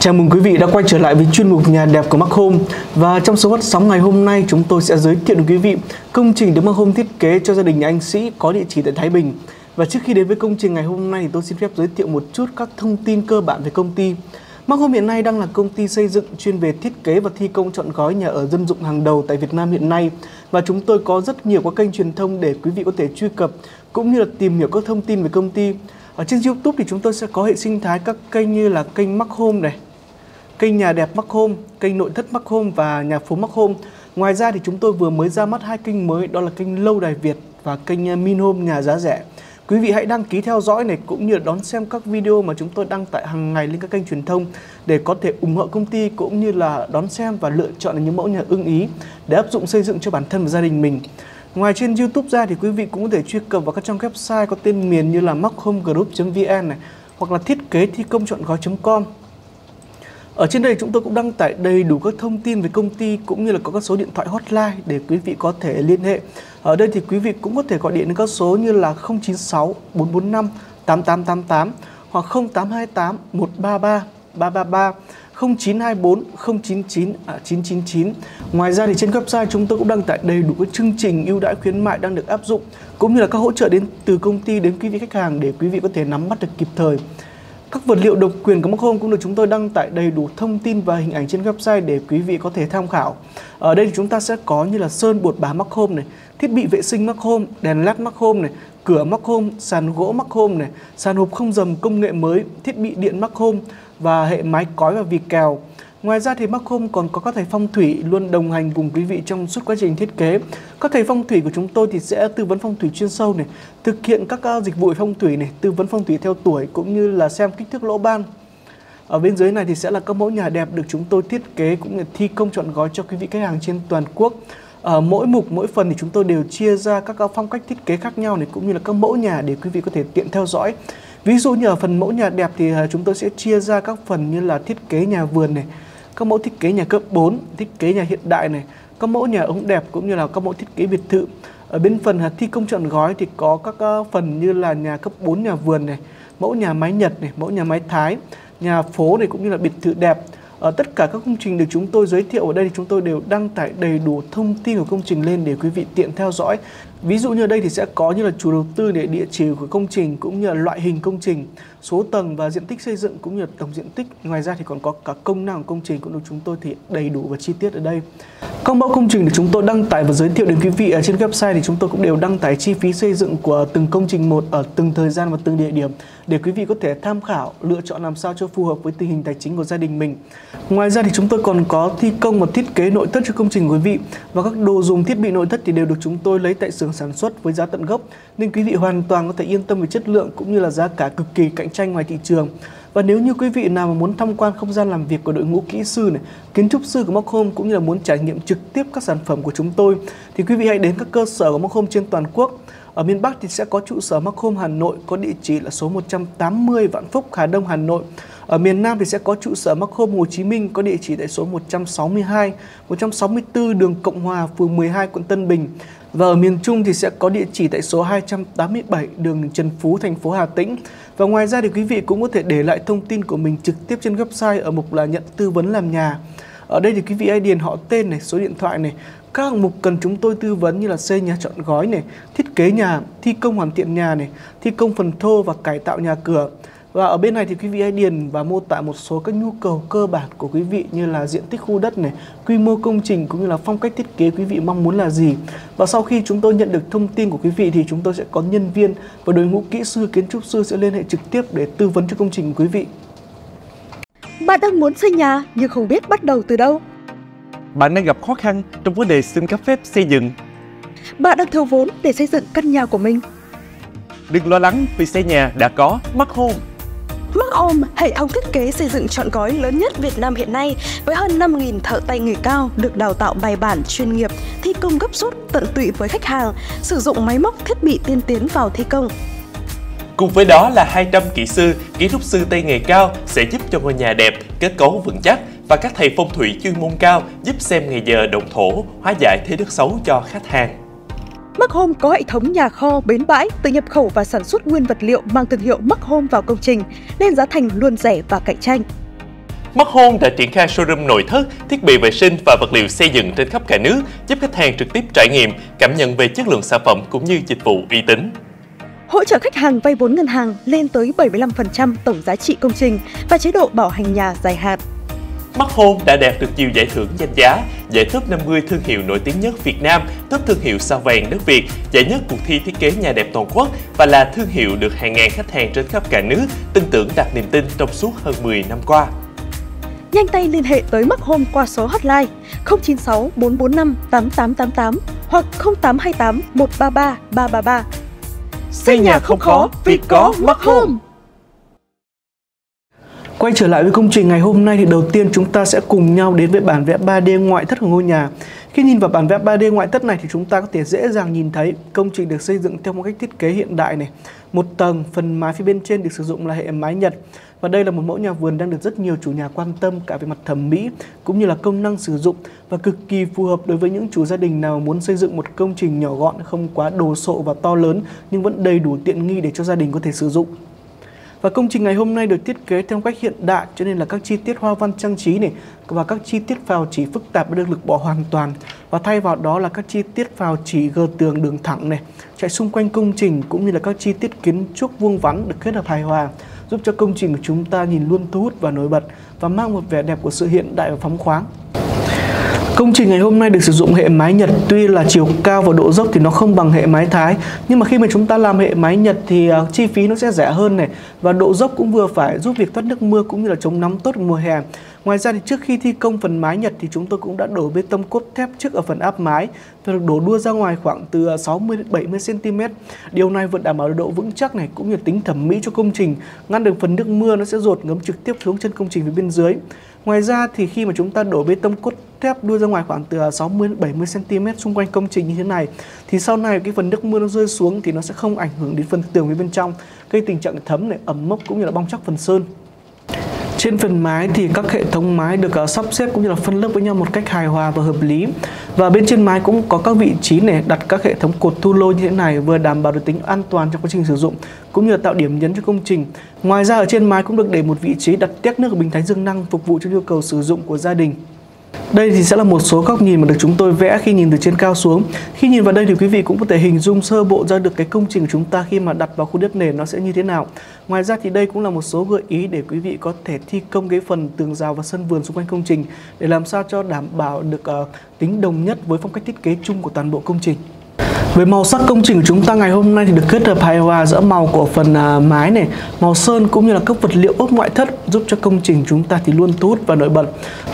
Chào mừng quý vị đã quay trở lại với chuyên mục Nhà đẹp của Mark Home. Và trong số phát sóng ngày hôm nay, chúng tôi sẽ giới thiệu đến quý vị công trình được Mark Home thiết kế cho gia đình nhà anh Sĩ có địa chỉ tại Thái Bình. Và trước khi đến với công trình ngày hôm nay thì tôi xin phép giới thiệu một chút các thông tin cơ bản về công ty. Mark Home hiện nay đang là công ty xây dựng chuyên về thiết kế và thi công trọn gói nhà ở dân dụng hàng đầu tại Việt Nam hiện nay. Và chúng tôi có rất nhiều các kênh truyền thông để quý vị có thể truy cập cũng như là tìm hiểu các thông tin về công ty. Ở trên YouTube thì chúng tôi sẽ có hệ sinh thái các kênh như là kênh Mark Home này, kênh Nhà đẹp Mark Home, kênh Nội thất Mark Home và Nhà phố Mark Home. Ngoài ra thì chúng tôi vừa mới ra mắt hai kênh mới, đó là kênh Lâu Đài Việt và kênh Min Home nhà giá rẻ. Quý vị hãy đăng ký theo dõi này cũng như đón xem các video mà chúng tôi đăng tải hàng ngày lên các kênh truyền thông để có thể ủng hộ công ty cũng như là đón xem và lựa chọn những mẫu nhà ưng ý để áp dụng xây dựng cho bản thân và gia đình mình. Ngoài trên YouTube ra thì quý vị cũng có thể truy cập vào các trang website có tên miền như là markhomegroup.vn này hoặc là thiết kế thi công trọn gói.com. Ở trên đây chúng tôi cũng đăng tải đầy đủ các thông tin về công ty cũng như là có các số điện thoại hotline để quý vị có thể liên hệ. Ở đây thì quý vị cũng có thể gọi điện đến các số như là 096 445 8888 hoặc 0828 133 333 0924 099 999. Ngoài ra thì trên website chúng tôi cũng đăng tải đầy đủ các chương trình ưu đãi khuyến mại đang được áp dụng cũng như là các hỗ trợ đến từ công ty đến quý vị khách hàng để quý vị có thể nắm bắt được kịp thời. Các vật liệu độc quyền của Mark Home cũng được chúng tôi đăng tải đầy đủ thông tin và hình ảnh trên website để quý vị có thể tham khảo. Ở đây thì chúng ta sẽ có như là sơn bột bám Mark Home này, thiết bị vệ sinh Mark Home, đèn led Mark Home này, cửa Mark Home, sàn gỗ Mark Home này, sàn hộp không dầm công nghệ mới, thiết bị điện Mark Home và hệ máy cói và vì kèo. Ngoài ra thì Mark Home còn có các thầy phong thủy luôn đồng hành cùng quý vị trong suốt quá trình thiết kế. Các thầy phong thủy của chúng tôi thì sẽ tư vấn phong thủy chuyên sâu này, thực hiện các dịch vụ phong thủy này, tư vấn phong thủy theo tuổi cũng như là xem kích thước lỗ ban. Ở bên dưới này thì sẽ là các mẫu nhà đẹp được chúng tôi thiết kế cũng như thi công trọn gói cho quý vị khách hàng trên toàn quốc. Ở mỗi mục, mỗi phần thì chúng tôi đều chia ra các phong cách thiết kế khác nhau này cũng như là các mẫu nhà để quý vị có thể tiện theo dõi. Ví dụ như ở phần mẫu nhà đẹp thì chúng tôi sẽ chia ra các phần như là thiết kế nhà vườn này, các mẫu thiết kế nhà cấp 4, thiết kế nhà hiện đại này, các mẫu nhà ống đẹp cũng như là các mẫu thiết kế biệt thự. Ở bên phần thi công trọn gói thì có các phần như là nhà cấp 4 nhà vườn này, mẫu nhà máy Nhật này, mẫu nhà máy Thái, nhà phố này cũng như là biệt thự đẹp. Ở tất cả các công trình được chúng tôi giới thiệu ở đây thì chúng tôi đều đăng tải đầy đủ thông tin của công trình lên để quý vị tiện theo dõi. Ví dụ như ở đây thì sẽ có như là chủ đầu tư để địa chỉ của công trình cũng như là loại hình công trình, số tầng và diện tích xây dựng cũng như là tổng diện tích. Ngoài ra thì còn có cả công năng của công trình cũng được chúng tôi thì đầy đủ và chi tiết ở đây. Các mẫu công trình được chúng tôi đăng tải và giới thiệu đến quý vị ở trên website thì chúng tôi cũng đều đăng tải chi phí xây dựng của từng công trình một ở từng thời gian và từng địa điểm để quý vị có thể tham khảo, lựa chọn làm sao cho phù hợp với tình hình tài chính của gia đình mình. Ngoài ra thì chúng tôi còn có thi công và thiết kế nội thất cho công trình của quý vị, và các đồ dùng thiết bị nội thất thì đều được chúng tôi lấy tại xưởng sản xuất với giá tận gốc nên quý vị hoàn toàn có thể yên tâm về chất lượng cũng như là giá cả cực kỳ cạnh tranh ngoài thị trường. Và nếu như quý vị nào mà muốn tham quan không gian làm việc của đội ngũ kỹ sư này, kiến trúc sư của Mark Home cũng như là muốn trải nghiệm trực tiếp các sản phẩm của chúng tôi thì quý vị hãy đến các cơ sở của Mark Home trên toàn quốc. Ở miền Bắc thì sẽ có trụ sở Mark Home Hà Nội có địa chỉ là số 180 Vạn Phúc, Hà Đông, Hà Nội. Ở miền Nam thì sẽ có trụ sở Mark Home Hồ Chí Minh có địa chỉ tại số 162, 164 đường Cộng Hòa, phường 12, quận Tân Bình. Và ở miền Trung thì sẽ có địa chỉ tại số 287 đường Trần Phú, thành phố Hà Tĩnh. Và ngoài ra thì quý vị cũng có thể để lại thông tin của mình trực tiếp trên website ở mục là nhận tư vấn làm nhà. Ở đây thì quý vị hãy điền họ tên này, số điện thoại này, các hạng mục cần chúng tôi tư vấn như là xây nhà trọn gói này, thiết kế nhà, thi công hoàn thiện nhà này, thi công phần thô và cải tạo nhà cửa. Và ở bên này thì quý vị hãy điền và mô tả một số các nhu cầu cơ bản của quý vị như là diện tích khu đất này, quy mô công trình cũng như là phong cách thiết kế quý vị mong muốn là gì. Và sau khi chúng tôi nhận được thông tin của quý vị thì chúng tôi sẽ có nhân viên và đội ngũ kỹ sư, kiến trúc sư sẽ liên hệ trực tiếp để tư vấn cho công trình của quý vị. Bạn đang muốn xây nhà nhưng không biết bắt đầu từ đâu. Bạn đang gặp khó khăn trong vấn đề xin cấp phép xây dựng. Bạn đang thiếu vốn để xây dựng căn nhà của mình. Đừng lo lắng vì xây nhà đã có Mark Home. Mark Home, hệ thống thiết kế xây dựng trọn gói lớn nhất Việt Nam hiện nay với hơn 5.000 thợ tay nghề cao được đào tạo bài bản chuyên nghiệp, thi công gấp rút tận tụy với khách hàng, sử dụng máy móc thiết bị tiên tiến vào thi công. Cùng với đó là 200 kỹ sư, kiến trúc sư tay nghề cao sẽ giúp cho ngôi nhà đẹp, kết cấu vững chắc và các thầy phong thủy chuyên môn cao giúp xem ngày giờ động thổ, hóa giải thế đất xấu cho khách hàng. Mark Home có hệ thống nhà kho, bến bãi, tự nhập khẩu và sản xuất nguyên vật liệu mang thương hiệu Mark Home vào công trình, nên giá thành luôn rẻ và cạnh tranh. Mark đã triển khai showroom nội thất, thiết bị vệ sinh và vật liệu xây dựng trên khắp cả nước, giúp khách hàng trực tiếp trải nghiệm, cảm nhận về chất lượng sản phẩm cũng như dịch vụ uy tín. Hỗ trợ khách hàng vay vốn ngân hàng lên tới 75% tổng giá trị công trình và chế độ bảo hành nhà dài hạn. Mark đã đạt được nhiều giải thưởng danh giá, giải top 50 thương hiệu nổi tiếng nhất Việt Nam, top thương hiệu sao vàng đất Việt, giải nhất cuộc thi thiết kế nhà đẹp toàn quốc và là thương hiệu được hàng ngàn khách hàng trên khắp cả nước tin tưởng đặt niềm tin trong suốt hơn 10 năm qua. Nhanh tay liên hệ tới Mark Home qua số hotline 096 445 8888 hoặc 0828 133 333. Xây nhà không khó vì có Mark Home. Quay trở lại với công trình ngày hôm nay thì đầu tiên chúng ta sẽ cùng nhau đến với bản vẽ 3D ngoại thất của ngôi nhà. Khi nhìn vào bản vẽ 3D ngoại thất này thì chúng ta có thể dễ dàng nhìn thấy công trình được xây dựng theo một cách thiết kế hiện đại này. Một tầng, phần mái phía bên trên được sử dụng là hệ mái Nhật. Và đây là một mẫu nhà vườn đang được rất nhiều chủ nhà quan tâm cả về mặt thẩm mỹ cũng như là công năng sử dụng và cực kỳ phù hợp đối với những chủ gia đình nào muốn xây dựng một công trình nhỏ gọn, không quá đồ sộ và to lớn nhưng vẫn đầy đủ tiện nghi để cho gia đình có thể sử dụng. Và công trình ngày hôm nay được thiết kế theo cách hiện đại cho nên là các chi tiết hoa văn trang trí này và các chi tiết phào chỉ phức tạp đã được lược bỏ hoàn toàn, và thay vào đó là các chi tiết phào chỉ gờ tường đường thẳng này chạy xung quanh công trình cũng như là các chi tiết kiến trúc vuông vắn được kết hợp hài hòa, giúp cho công trình của chúng ta nhìn luôn thu hút và nổi bật và mang một vẻ đẹp của sự hiện đại và phóng khoáng. Công trình ngày hôm nay được sử dụng hệ mái Nhật, tuy là chiều cao và độ dốc thì nó không bằng hệ mái Thái, nhưng mà khi mà chúng ta làm hệ mái Nhật thì chi phí nó sẽ rẻ hơn này và độ dốc cũng vừa phải, giúp việc thoát nước mưa cũng như là chống nóng tốt mùa hè. Ngoài ra thì trước khi thi công phần mái Nhật thì chúng tôi cũng đã đổ bê tông cốt thép trước ở phần áp mái và được đổ đua ra ngoài khoảng từ 60 đến 70 cm. Điều này vẫn đảm bảo độ vững chắc này cũng như tính thẩm mỹ cho công trình, ngăn được phần nước mưa nó sẽ dột ngấm trực tiếp xuống chân công trình phía bên dưới. Ngoài ra thì khi mà chúng ta đổ bê tông cốt thép đua ra ngoài khoảng từ 60 đến 70 cm xung quanh công trình như thế này thì sau này cái phần nước mưa nó rơi xuống thì nó sẽ không ảnh hưởng đến phần tường phía bên trong, gây tình trạng thấm này, ẩm mốc cũng như là bong tróc phần sơn. Trên phần mái thì các hệ thống mái được sắp xếp cũng như là phân lớp với nhau một cách hài hòa và hợp lý. Và bên trên mái cũng có các vị trí này đặt các hệ thống cột thu lôi như thế này, vừa đảm bảo được tính an toàn trong quá trình sử dụng cũng như là tạo điểm nhấn cho công trình. Ngoài ra ở trên mái cũng được để một vị trí đặt tét nước bình thái dương năng phục vụ cho nhu cầu sử dụng của gia đình. Đây thì sẽ là một số góc nhìn mà được chúng tôi vẽ khi nhìn từ trên cao xuống. Khi nhìn vào đây thì quý vị cũng có thể hình dung sơ bộ ra được cái công trình của chúng ta khi mà đặt vào khu đất nền nó sẽ như thế nào. Ngoài ra thì đây cũng là một số gợi ý để quý vị có thể thi công cái phần tường rào và sân vườn xung quanh công trình để làm sao cho đảm bảo được tính đồng nhất với phong cách thiết kế chung của toàn bộ công trình. Về màu sắc công trình của chúng ta ngày hôm nay thì được kết hợp hài hòa giữa màu của phần mái này, màu sơn cũng như là các vật liệu ốp ngoại thất, giúp cho công trình chúng ta thì luôn thu hút và nổi bật.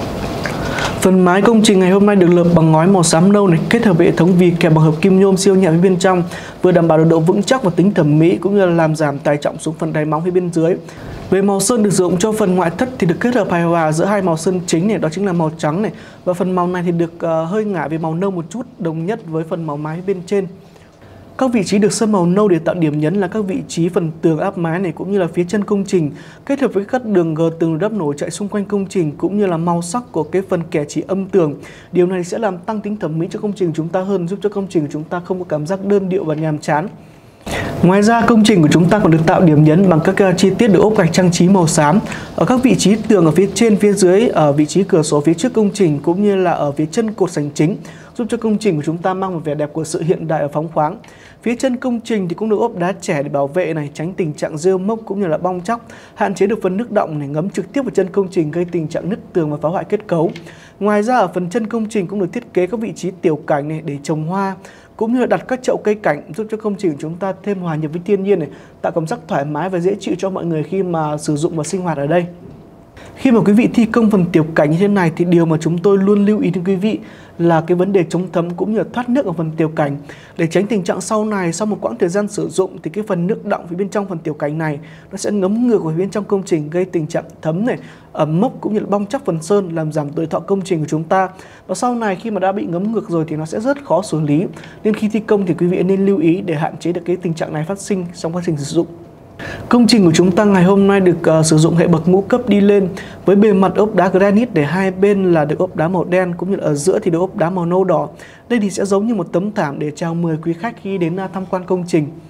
Phần mái công trình ngày hôm nay được lợp bằng ngói màu xám nâu này, kết hợp với hệ thống vì kẹp bằng hợp kim nhôm siêu nhẹ phía bên trong, vừa đảm bảo được độ vững chắc và tính thẩm mỹ cũng như là làm giảm tải trọng xuống phần đáy móng phía bên dưới. Về màu sơn được sử dụng cho phần ngoại thất thì được kết hợp hài hòa giữa hai màu sơn chính này, đó chính là màu trắng này, và phần màu này thì được hơi ngả về màu nâu một chút, đồng nhất với phần màu mái bên trên. Các vị trí được sơn màu nâu để tạo điểm nhấn là các vị trí phần tường áp mái này cũng như là phía chân công trình, kết hợp với các đường gờ tường đắp nổi chạy xung quanh công trình cũng như là màu sắc của cái phần kẻ chỉ âm tường. Điều này sẽ làm tăng tính thẩm mỹ cho công trình chúng ta hơn, giúp cho công trình của chúng ta không có cảm giác đơn điệu và nhàm chán. Ngoài ra công trình của chúng ta còn được tạo điểm nhấn bằng các chi tiết được ốp gạch trang trí màu xám ở các vị trí tường ở phía trên, phía dưới, ở vị trí cửa sổ phía trước công trình cũng như là ở phía chân cột sảnh chính, giúp cho công trình của chúng ta mang một vẻ đẹp của sự hiện đại và phóng khoáng. Phía chân công trình thì cũng được ốp đá trẻ để bảo vệ này, tránh tình trạng rêu mốc cũng như là bong tróc, hạn chế được phần nước đọng này ngấm trực tiếp vào chân công trình gây tình trạng nứt tường và phá hoại kết cấu. Ngoài ra ở phần chân công trình cũng được thiết kế các vị trí tiểu cảnh này để trồng hoa cũng như là đặt các chậu cây cảnh, giúp cho công trình của chúng ta thêm hòa nhập với thiên nhiên này, tạo cảm giác thoải mái và dễ chịu cho mọi người khi mà sử dụng và sinh hoạt ở đây. Khi mà quý vị thi công phần tiểu cảnh như thế này thì điều mà chúng tôi luôn lưu ý đến quý vị là cái vấn đề chống thấm cũng như là thoát nước ở phần tiểu cảnh, để tránh tình trạng sau này sau một quãng thời gian sử dụng thì cái phần nước đọng phía bên trong phần tiểu cảnh này nó sẽ ngấm ngược vào bên trong công trình, gây tình trạng thấm này, ẩm mốc cũng như là bong tróc phần sơn, làm giảm tuổi thọ công trình của chúng ta. Và sau này khi mà đã bị ngấm ngược rồi thì nó sẽ rất khó xử lý, nên khi thi công thì quý vị nên lưu ý để hạn chế được cái tình trạng này phát sinh trong quá trình sử dụng. Công trình của chúng ta ngày hôm nay được sử dụng hệ bậc ngũ cấp đi lên với bề mặt ốp đá granite, để hai bên là được ốp đá màu đen cũng như là ở giữa thì được ốp đá màu nâu đỏ. Đây thì sẽ giống như một tấm thảm để chào mời quý khách khi đến tham quan công trình.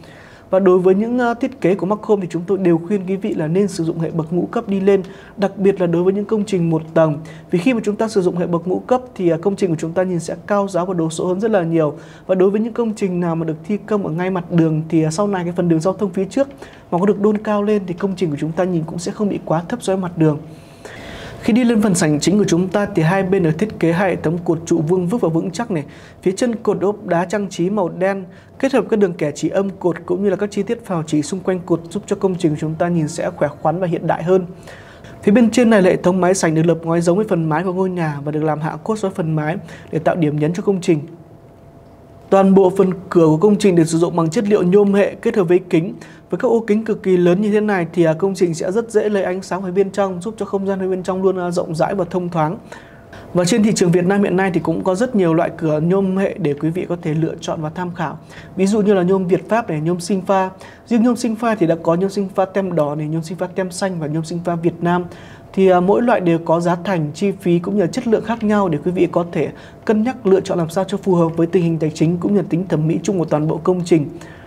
Và đối với những thiết kế của Mark Home thì chúng tôi đều khuyên quý vị là nên sử dụng hệ bậc ngũ cấp đi lên, đặc biệt là đối với những công trình một tầng. Vì khi mà chúng ta sử dụng hệ bậc ngũ cấp thì công trình của chúng ta nhìn sẽ cao giáo và đồ sộ hơn rất là nhiều. Và đối với những công trình nào mà được thi công ở ngay mặt đường thì sau này cái phần đường giao thông phía trước mà có được đôn cao lên thì công trình của chúng ta nhìn cũng sẽ không bị quá thấp so với mặt đường. Khi đi lên phần sảnh chính của chúng ta thì hai bên được thiết kế hai hệ thống cột trụ vuông vức và vững chắc này. Phía chân cột ốp đá trang trí màu đen kết hợp các đường kẻ chỉ âm cột cũng như là các chi tiết phào chỉ xung quanh cột giúp cho công trình của chúng ta nhìn sẽ khỏe khoắn và hiện đại hơn. Phía bên trên này là hệ thống mái sảnh được lợp ngói giống với phần mái của ngôi nhà và được làm hạ cốt với phần mái để tạo điểm nhấn cho công trình. Toàn bộ phần cửa của công trình được sử dụng bằng chất liệu nhôm hệ kết hợp với kính. Với các ô kính cực kỳ lớn như thế này thì công trình sẽ rất dễ lấy ánh sáng ở bên trong, giúp cho không gian ở bên trong luôn rộng rãi và thông thoáng. Và trên thị trường Việt Nam hiện nay thì cũng có rất nhiều loại cửa nhôm hệ để quý vị có thể lựa chọn và tham khảo. Ví dụ như là nhôm Việt Pháp này, nhôm sinh pha. Riêng nhôm sinh pha thì đã có nhôm sinh pha tem đỏ này, nhôm sinh pha tem xanh và nhôm sinh pha Việt Nam. Thì mỗi loại đều có giá thành, chi phí cũng như là chất lượng khác nhau để quý vị có thể cân nhắc lựa chọn làm sao cho phù hợp với tình hình tài chính cũng như là tính thẩm mỹ chung của toàn bộ công trình.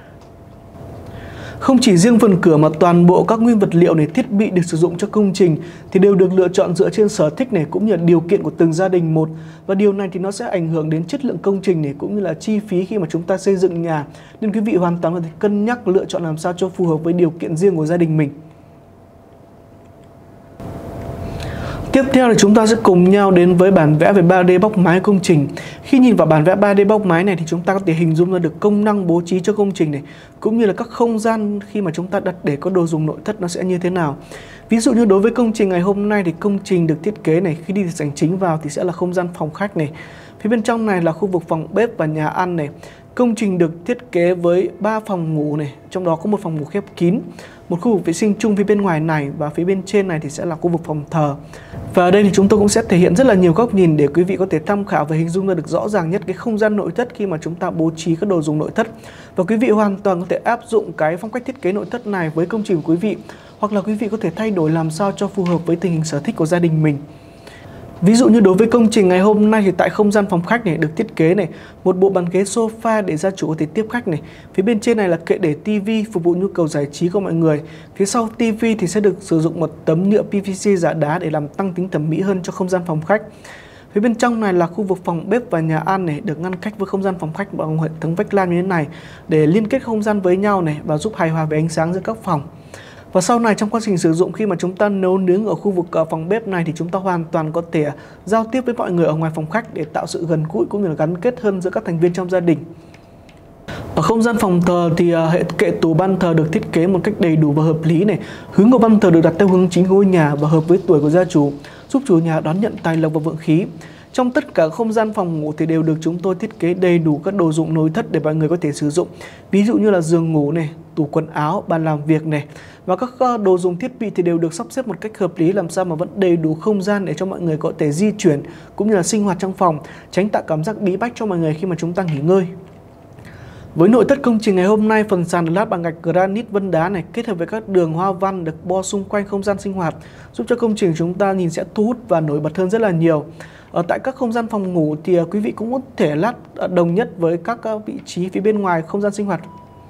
Không chỉ riêng phần cửa mà toàn bộ các nguyên vật liệu này, thiết bị được sử dụng cho công trình thì đều được lựa chọn dựa trên sở thích này cũng như là điều kiện của từng gia đình một. Và điều này thì nó sẽ ảnh hưởng đến chất lượng công trình này cũng như là chi phí khi mà chúng ta xây dựng nhà. Nên quý vị hoàn toàn có thể cân nhắc lựa chọn làm sao cho phù hợp với điều kiện riêng của gia đình mình. Tiếp theo là chúng ta sẽ cùng nhau đến với bản vẽ về 3D bóc mái công trình. Khi nhìn vào bản vẽ 3D bóc mái này thì chúng ta có thể hình dung ra được công năng bố trí cho công trình này, cũng như là các không gian khi mà chúng ta đặt để có đồ dùng nội thất nó sẽ như thế nào. Ví dụ như đối với công trình ngày hôm nay thì công trình được thiết kế này, khi đi từ sảnh chính vào thì sẽ là không gian phòng khách này. Phía bên trong này là khu vực phòng bếp và nhà ăn này. Công trình được thiết kế với 3 phòng ngủ này, trong đó có một phòng ngủ khép kín, một khu vực vệ sinh chung phía bên ngoài này và phía bên trên này thì sẽ là khu vực phòng thờ. Và ở đây thì chúng tôi cũng sẽ thể hiện rất là nhiều góc nhìn để quý vị có thể tham khảo và hình dung ra được rõ ràng nhất cái không gian nội thất khi mà chúng ta bố trí các đồ dùng nội thất. Và quý vị hoàn toàn có thể áp dụng cái phong cách thiết kế nội thất này với công trình của quý vị, hoặc là quý vị có thể thay đổi làm sao cho phù hợp với tình hình sở thích của gia đình mình. Ví dụ như đối với công trình ngày hôm nay thì tại không gian phòng khách này được thiết kế này một bộ bàn ghế sofa để gia chủ có thể tiếp khách này. Phía bên trên này là kệ để tivi phục vụ nhu cầu giải trí của mọi người. Phía sau tivi thì sẽ được sử dụng một tấm nhựa PVC giả đá để làm tăng tính thẩm mỹ hơn cho không gian phòng khách. Phía bên trong này là khu vực phòng bếp và nhà ăn này, được ngăn cách với không gian phòng khách bằng hệ thống vách lam như thế này để liên kết không gian với nhau này và giúp hài hòa về ánh sáng giữa các phòng. Và sau này trong quá trình sử dụng, khi mà chúng ta nấu nướng ở khu vực phòng bếp này thì chúng ta hoàn toàn có thể giao tiếp với mọi người ở ngoài phòng khách để tạo sự gần gũi cũng như là gắn kết hơn giữa các thành viên trong gia đình. Ở không gian phòng thờ thì hệ kệ tủ ban thờ được thiết kế một cách đầy đủ và hợp lý này. Hướng của ban thờ được đặt theo hướng chính ngôi nhà và hợp với tuổi của gia chủ, giúp chủ nhà đón nhận tài lộc và vượng khí. Trong tất cả không gian phòng ngủ thì đều được chúng tôi thiết kế đầy đủ các đồ dụng nội thất để mọi người có thể sử dụng. Ví dụ như là giường ngủ này, tủ quần áo, bàn làm việc này. Và các đồ dùng thiết bị thì đều được sắp xếp một cách hợp lý làm sao mà vẫn đầy đủ không gian để cho mọi người có thể di chuyển cũng như là sinh hoạt trong phòng, tránh tạo cảm giác bí bách cho mọi người khi mà chúng ta nghỉ ngơi. Với nội thất công trình ngày hôm nay, phần sàn được lát bằng gạch granite vân đá này kết hợp với các đường hoa văn được bo xung quanh không gian sinh hoạt, giúp cho công trình chúng ta nhìn sẽ thu hút và nổi bật hơn rất là nhiều. Ở tại các không gian phòng ngủ thì quý vị cũng có thể lát đồng nhất với các vị trí phía bên ngoài không gian sinh hoạt.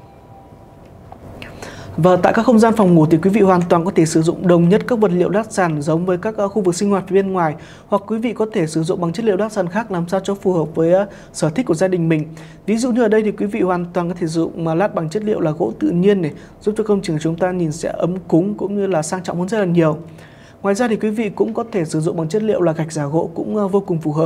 Và tại các không gian phòng ngủ thì quý vị hoàn toàn có thể sử dụng đồng nhất các vật liệu lát sàn giống với các khu vực sinh hoạt phía bên ngoài, hoặc quý vị có thể sử dụng bằng chất liệu lát sàn khác làm sao cho phù hợp với sở thích của gia đình mình. Ví dụ như ở đây thì quý vị hoàn toàn có thể sử dụng lát bằng chất liệu là gỗ tự nhiên này, giúp cho công trình chúng ta nhìn sẽ ấm cúng cũng như là sang trọng hơn rất là nhiều. Ngoài ra thì quý vị cũng có thể sử dụng bằng chất liệu là gạch giả gỗ cũng vô cùng phù hợp.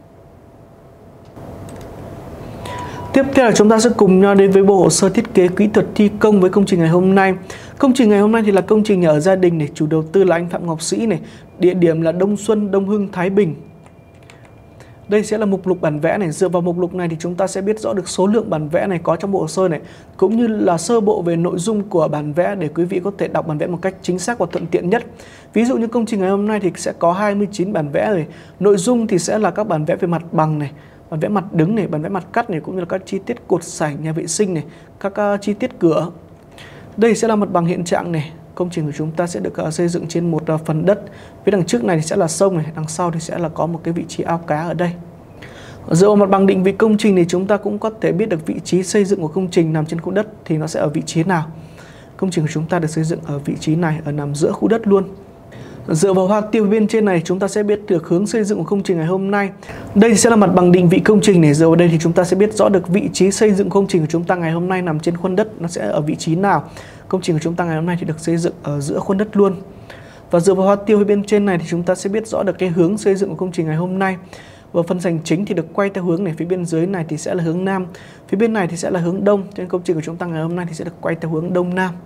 Tiếp theo là chúng ta sẽ cùng nhau đến với bộ hồ sơ thiết kế kỹ thuật thi công với công trình ngày hôm nay. Công trình ngày hôm nay thì là công trình nhà ở gia đình này, chủ đầu tư là anh Phạm Ngọc Sĩ này, địa điểm là Đông Xuân, Đông Hưng, Thái Bình. Đây sẽ là mục lục bản vẽ này. Dựa vào mục lục này thì chúng ta sẽ biết rõ được số lượng bản vẽ này có trong bộ hồ sơ này, cũng như là sơ bộ về nội dung của bản vẽ để quý vị có thể đọc bản vẽ một cách chính xác và thuận tiện nhất. Ví dụ như công trình ngày hôm nay thì sẽ có 29 bản vẽ rồi. Nội dung thì sẽ là các bản vẽ về mặt bằng này, bản vẽ mặt đứng này, bản vẽ mặt cắt này, cũng như là các chi tiết cột sảnh, nhà vệ sinh này, các chi tiết cửa. Đây sẽ là mặt bằng hiện trạng này. Công trình của chúng ta sẽ được xây dựng trên một phần đất. Phía đằng trước này thì sẽ là sông này, đằng sau thì sẽ là có một cái vị trí ao cá ở đây. Dựa vào mặt bằng định vị công trình thì chúng ta cũng có thể biết được vị trí xây dựng của công trình nằm trên khu đất thì nó sẽ ở vị trí nào. Công trình của chúng ta được xây dựng ở vị trí này, ở nằm giữa khu đất luôn. Dựa vào hoa tiêu bên trên này chúng ta sẽ biết được hướng xây dựng của công trình ngày hôm nay. Đây thì sẽ là mặt bằng định vị công trình này. Dựa vào đây thì chúng ta sẽ biết rõ được vị trí xây dựng công trình của chúng ta ngày hôm nay nằm trên khuôn đất nó sẽ ở vị trí nào. Công trình của chúng ta ngày hôm nay thì được xây dựng ở giữa khuôn đất luôn. Và dựa vào hoa tiêu bên trên này thì chúng ta sẽ biết rõ được cái hướng xây dựng của công trình ngày hôm nay. Và phần sảnh chính thì được quay theo hướng này, phía bên dưới này thì sẽ là hướng nam, phía bên này thì sẽ là hướng đông. Trên công trình của chúng ta ngày hôm nay thì sẽ được quay theo hướng đông nam.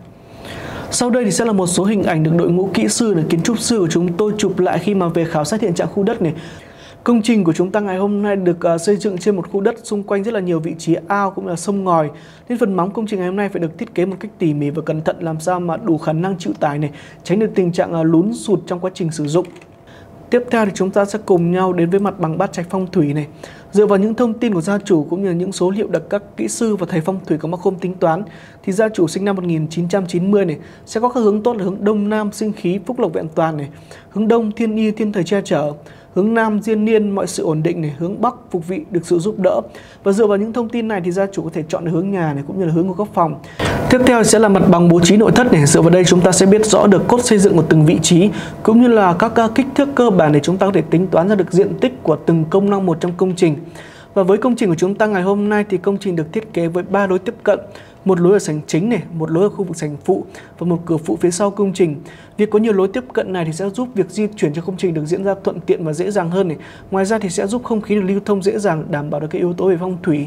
Sau đây thì sẽ là một số hình ảnh được đội ngũ kỹ sư, được kiến trúc sư của chúng tôi chụp lại khi mà về khảo sát hiện trạng khu đất này. Công trình của chúng ta ngày hôm nay được xây dựng trên một khu đất xung quanh rất là nhiều vị trí ao cũng là sông ngòi. Nên phần móng công trình ngày hôm nay phải được thiết kế một cách tỉ mỉ và cẩn thận làm sao mà đủ khả năng chịu tải này, tránh được tình trạng lún sụt trong quá trình sử dụng. Tiếp theo thì chúng ta sẽ cùng nhau đến với mặt bằng bát trạch phong thủy này. Dựa vào những thông tin của gia chủ cũng như là những số liệu được các kỹ sư và thầy phong thủy của Mark Home tính toán thì gia chủ sinh năm 1990 này sẽ có các hướng tốt là hướng đông nam sinh khí phúc lộc vẹn toàn này, hướng đông thiên y thiên thời che chở, hướng nam diên niên mọi sự ổn định này, hướng bắc phục vị được sự giúp đỡ. Và dựa vào những thông tin này thì gia chủ có thể chọn được hướng nhà này cũng như là hướng của các phòng. Tiếp theo sẽ là mặt bằng bố trí nội thất này. Dựa vào đây chúng ta sẽ biết rõ được cốt xây dựng của từng vị trí cũng như là các kích thước cơ bản để chúng ta có thể tính toán ra được diện tích của từng công năng một trong công trình. Và với công trình của chúng ta ngày hôm nay thì công trình được thiết kế với 3 lối tiếp cận, một lối ở sảnh chính này, một lối ở khu vực sảnh phụ và một cửa phụ phía sau công trình. Việc có nhiều lối tiếp cận này thì sẽ giúp việc di chuyển cho công trình được diễn ra thuận tiện và dễ dàng hơn này. Ngoài ra thì sẽ giúp không khí được lưu thông dễ dàng, đảm bảo được cái yếu tố về phong thủy.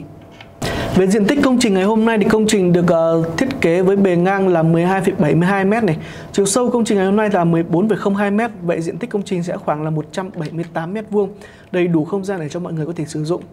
Về diện tích công trình ngày hôm nay thì công trình được thiết kế với bề ngang là 12,72 m này. Chiều sâu công trình ngày hôm nay là 14,02 m. Vậy diện tích công trình sẽ khoảng là 178 m², đầy đủ không gian để cho mọi người có thể sử dụng.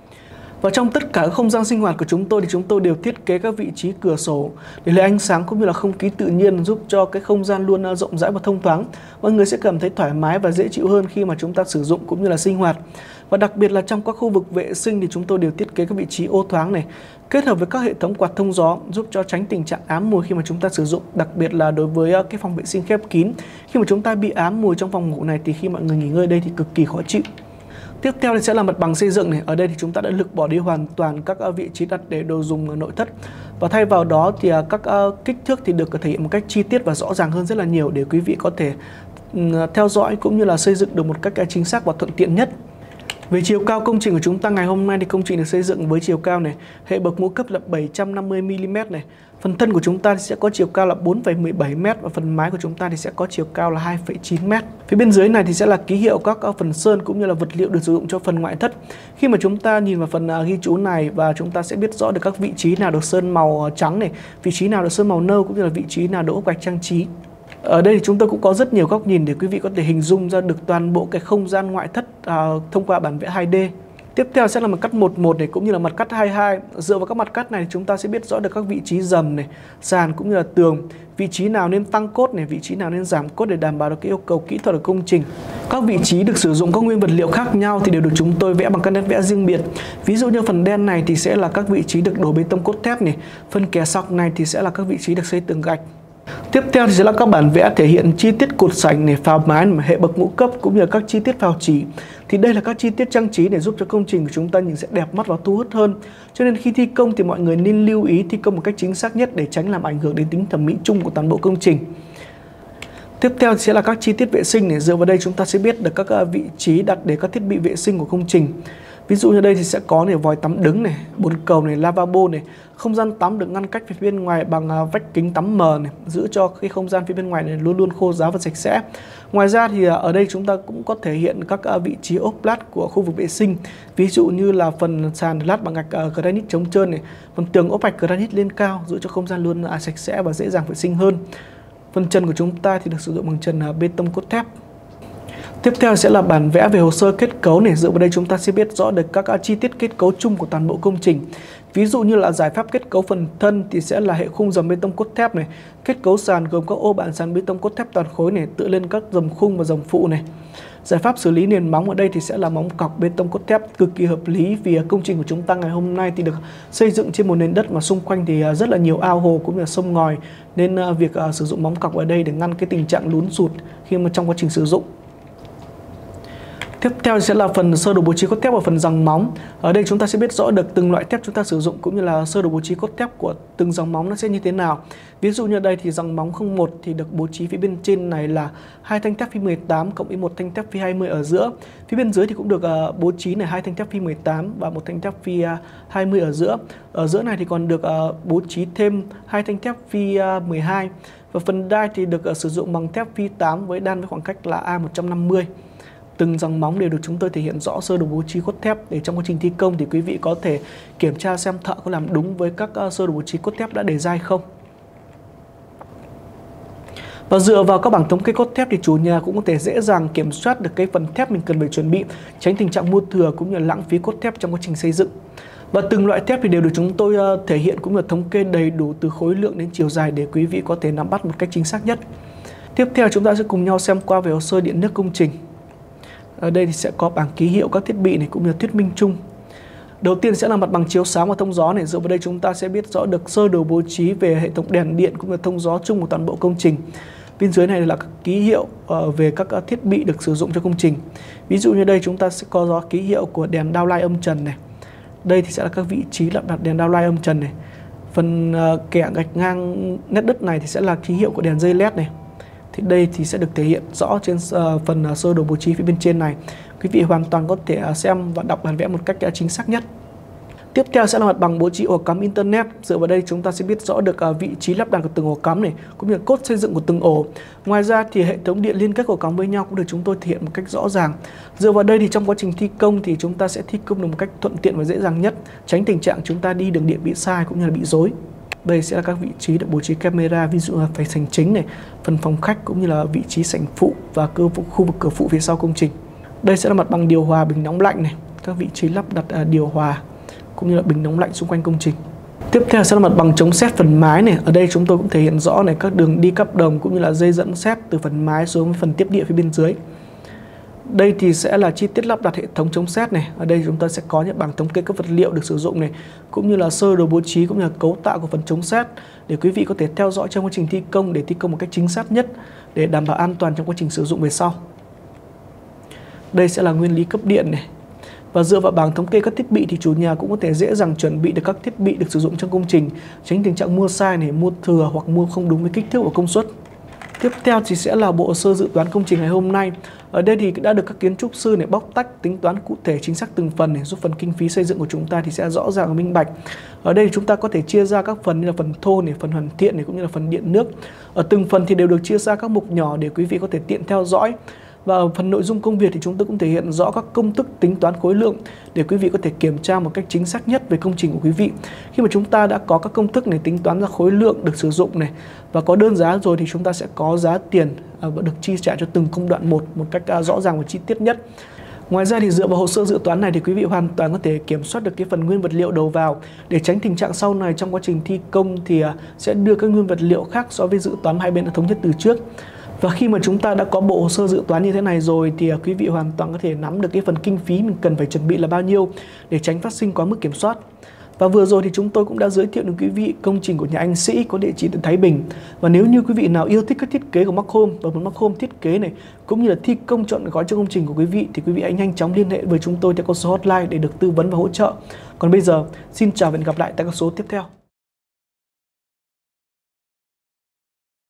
Và trong tất cả các không gian sinh hoạt của chúng tôi thì chúng tôi đều thiết kế các vị trí cửa sổ để lấy ánh sáng cũng như là không khí tự nhiên, giúp cho cái không gian luôn rộng rãi và thông thoáng. Mọi người sẽ cảm thấy thoải mái và dễ chịu hơn khi mà chúng ta sử dụng cũng như là sinh hoạt. Và đặc biệt là trong các khu vực vệ sinh thì chúng tôi đều thiết kế các vị trí ô thoáng này, kết hợp với các hệ thống quạt thông gió giúp cho tránh tình trạng ám mùi khi mà chúng ta sử dụng. Đặc biệt là đối với cái phòng vệ sinh khép kín, khi mà chúng ta bị ám mùi trong phòng ngủ này thì khi mọi người nghỉ ngơi đây thì cực kỳ khó chịu. Tiếp theo thì sẽ là mặt bằng xây dựng này. Ở đây thì chúng ta đã lược bỏ đi hoàn toàn các vị trí đặt để đồ dùng nội thất. Và thay vào đó thì các kích thước thì được thể hiện một cách chi tiết và rõ ràng hơn rất là nhiều để quý vị có thể theo dõi cũng như là xây dựng được một cách chính xác và thuận tiện nhất. Về chiều cao công trình của chúng ta ngày hôm nay thì công trình được xây dựng với chiều cao này, hệ bậc mũ cấp là 750 mm này. Phần thân của chúng ta thì sẽ có chiều cao là 4,17 m và phần mái của chúng ta thì sẽ có chiều cao là 2,9 m. Phía bên dưới này thì sẽ là ký hiệu các phần sơn cũng như là vật liệu được sử dụng cho phần ngoại thất. Khi mà chúng ta nhìn vào phần ghi chú này và chúng ta sẽ biết rõ được các vị trí nào được sơn màu trắng này, vị trí nào được sơn màu nâu cũng như là vị trí nào được ốp gạch trang trí. Ở đây thì chúng tôi cũng có rất nhiều góc nhìn để quý vị có thể hình dung ra được toàn bộ cái không gian ngoại thất thông qua bản vẽ 2D. Tiếp theo sẽ là mặt cắt 11 này cũng như là mặt cắt 22. Dựa vào các mặt cắt này chúng ta sẽ biết rõ được các vị trí dầm này, sàn cũng như là tường, vị trí nào nên tăng cốt này, vị trí nào nên giảm cốt để đảm bảo được cái yêu cầu kỹ thuật của công trình. Các vị trí được sử dụng các nguyên vật liệu khác nhau thì đều được chúng tôi vẽ bằng các nét vẽ riêng biệt. Ví dụ như phần đen này thì sẽ là các vị trí được đổ bê tông cốt thép này, phần kẻ sọc này thì sẽ là các vị trí được xây tường gạch. Tiếp theo thì sẽ là các bản vẽ thể hiện chi tiết cột sảnh này, phào mái, hệ bậc ngũ cấp cũng như là các chi tiết phào chỉ. Thì đây là các chi tiết trang trí để giúp cho công trình của chúng ta nhìn sẽ đẹp mắt và thu hút hơn. Cho nên khi thi công thì mọi người nên lưu ý thi công một cách chính xác nhất để tránh làm ảnh hưởng đến tính thẩm mỹ chung của toàn bộ công trình. Tiếp theo sẽ là các chi tiết vệ sinh này. Dựa vào đây chúng ta sẽ biết được các vị trí đặt để các thiết bị vệ sinh của công trình. Ví dụ như đây thì sẽ có này vòi tắm đứng này, bồn cầu này, lavabo này. Không gian tắm được ngăn cách phía bên ngoài bằng vách kính tắm mờ này, giữ cho cái không gian phía bên ngoài này luôn luôn khô ráo và sạch sẽ. Ngoài ra thì ở đây chúng ta cũng có thể hiện các vị trí ốp lát của khu vực vệ sinh. Ví dụ như là phần sàn lát bằng gạch granite chống trơn này, phần tường ốp gạch granite lên cao giữ cho không gian luôn sạch sẽ và dễ dàng vệ sinh hơn. Phần trần của chúng ta thì được sử dụng bằng trần bê tông cốt thép. Tiếp theo sẽ là bản vẽ về hồ sơ kết cấu này. Dựa vào đây chúng ta sẽ biết rõ được các chi tiết kết cấu chung của toàn bộ công trình. Ví dụ như là giải pháp kết cấu phần thân thì sẽ là hệ khung dầm bê tông cốt thép này. Kết cấu sàn gồm các ô bản sàn bê tông cốt thép toàn khối này tựa lên các dầm khung và dầm phụ này. Giải pháp xử lý nền móng ở đây thì sẽ là móng cọc bê tông cốt thép cực kỳ hợp lý vì công trình của chúng ta ngày hôm nay thì được xây dựng trên một nền đất mà xung quanh thì rất là nhiều ao hồ cũng như là sông ngòi, nên việc sử dụng móng cọc ở đây để ngăn cái tình trạng lún sụt khi mà trong quá trình sử dụng. Tiếp theo sẽ là phần sơ đồ bố trí cốt thép và phần giằng móng. Ở đây chúng ta sẽ biết rõ được từng loại thép chúng ta sử dụng cũng như là sơ đồ bố trí cốt thép của từng giằng móng nó sẽ như thế nào. Ví dụ như ở đây thì giằng móng 01 thì được bố trí phía bên trên này là 2 thanh thép phi 18 cộng với 1 thanh thép phi 20 ở giữa. Phía bên dưới thì cũng được bố trí này 2 thanh thép phi 18 và 1 thanh thép phi 20 ở giữa. Ở giữa này thì còn được bố trí thêm 2 thanh thép phi 12. Và phần đai thì được sử dụng bằng thép phi 8 với đan với khoảng cách là A150. Từng giằng móng đều được chúng tôi thể hiện rõ sơ đồ bố trí cốt thép để trong quá trình thi công thì quý vị có thể kiểm tra xem thợ có làm đúng với các sơ đồ bố trí cốt thép đã đề ra hay không. Và dựa vào các bảng thống kê cốt thép thì chủ nhà cũng có thể dễ dàng kiểm soát được cái phần thép mình cần phải chuẩn bị, tránh tình trạng mua thừa cũng như là lãng phí cốt thép trong quá trình xây dựng. Và từng loại thép thì đều được chúng tôi thể hiện cũng như là thống kê đầy đủ từ khối lượng đến chiều dài để quý vị có thể nắm bắt một cách chính xác nhất. Tiếp theo chúng ta sẽ cùng nhau xem qua về hồ sơ điện nước công trình. Ở đây thì sẽ có bảng ký hiệu các thiết bị này cũng như là thuyết minh chung. Đầu tiên sẽ là mặt bằng chiếu sáng và thông gió này. Dựa vào đây chúng ta sẽ biết rõ được sơ đồ bố trí về hệ thống đèn điện cũng như thông gió chung của toàn bộ công trình. Bên dưới này là các ký hiệu về các thiết bị được sử dụng cho công trình. Ví dụ như đây chúng ta sẽ có ký hiệu của đèn downlight âm trần này. Đây thì sẽ là các vị trí lắp đặt đèn downlight âm trần này. Phần kẻ gạch ngang nét đất này thì sẽ là ký hiệu của đèn dây LED này. Thì đây thì sẽ được thể hiện rõ trên phần sơ đồ bố trí phía bên trên này. Quý vị hoàn toàn có thể xem và đọc bản vẽ một cách chính xác nhất. Tiếp theo sẽ là mặt bằng bố trí ổ cắm internet. Dựa vào đây chúng ta sẽ biết rõ được vị trí lắp đặt của từng ổ cắm này cũng như là cốt xây dựng của từng ổ. Ngoài ra thì hệ thống điện liên kết ổ cắm với nhau cũng được chúng tôi thể hiện một cách rõ ràng. Dựa vào đây thì trong quá trình thi công thì chúng ta sẽ thi công được một cách thuận tiện và dễ dàng nhất, tránh tình trạng chúng ta đi đường điện bị sai cũng như là bị rối. Đây sẽ là các vị trí được bố trí camera, ví dụ là phải sảnh chính này, phần phòng khách cũng như là vị trí sảnh phụ và khu vực cửa phụ phía sau công trình. Đây sẽ là mặt bằng điều hòa bình nóng lạnh này, các vị trí lắp đặt điều hòa cũng như là bình nóng lạnh xung quanh công trình. Tiếp theo sẽ là mặt bằng chống sét phần mái này. Ở đây chúng tôi cũng thể hiện rõ này các đường đi cáp đồng cũng như là dây dẫn sét từ phần mái xuống với phần tiếp địa phía bên dưới. Đây thì sẽ là chi tiết lắp đặt hệ thống chống sét này. Ở đây chúng ta sẽ có những bảng thống kê các vật liệu được sử dụng này, cũng như là sơ đồ bố trí cũng như là cấu tạo của phần chống sét để quý vị có thể theo dõi trong quá trình thi công để thi công một cách chính xác nhất để đảm bảo an toàn trong quá trình sử dụng về sau. Đây sẽ là nguyên lý cấp điện này. Và dựa vào bảng thống kê các thiết bị thì chủ nhà cũng có thể dễ dàng chuẩn bị được các thiết bị được sử dụng trong công trình, tránh tình trạng mua sai này, mua thừa hoặc mua không đúng với kích thước và công suất. Tiếp theo thì sẽ là bộ hồ sơ dự toán công trình ngày hôm nay. Ở đây thì đã được các kiến trúc sư này bóc tách tính toán cụ thể chính xác từng phần này, giúp phần kinh phí xây dựng của chúng ta thì sẽ rõ ràng và minh bạch. Ở đây chúng ta có thể chia ra các phần như là phần thô này, phần hoàn thiện này cũng như là phần điện nước. Ở từng phần thì đều được chia ra các mục nhỏ để quý vị có thể tiện theo dõi. Và ở phần nội dung công việc thì chúng tôi cũng thể hiện rõ các công thức tính toán khối lượng để quý vị có thể kiểm tra một cách chính xác nhất về công trình của quý vị. Khi mà chúng ta đã có các công thức này tính toán ra khối lượng được sử dụng này và có đơn giá rồi thì chúng ta sẽ có giá tiền được chi trả cho từng công đoạn một cách rõ ràng và chi tiết nhất. Ngoài ra thì dựa vào hồ sơ dự toán này thì quý vị hoàn toàn có thể kiểm soát được cái phần nguyên vật liệu đầu vào để tránh tình trạng sau này trong quá trình thi công thì sẽ đưa các nguyên vật liệu khác so với dự toán hai bên đã thống nhất từ trước. Và khi mà chúng ta đã có bộ hồ sơ dự toán như thế này rồi thì quý vị hoàn toàn có thể nắm được cái phần kinh phí mình cần phải chuẩn bị là bao nhiêu để tránh phát sinh quá mức kiểm soát. Và vừa rồi thì chúng tôi cũng đã giới thiệu đến quý vị công trình của nhà anh Sĩ có địa chỉ tại Thái Bình. Và nếu như quý vị nào yêu thích các thiết kế của Mark Home và muốn Mark Home thiết kế này cũng như là thi công chọn gói cho công trình của quý vị thì quý vị hãy nhanh chóng liên hệ với chúng tôi theo con số hotline để được tư vấn và hỗ trợ. Còn bây giờ xin chào và hẹn gặp lại tại các số tiếp theo.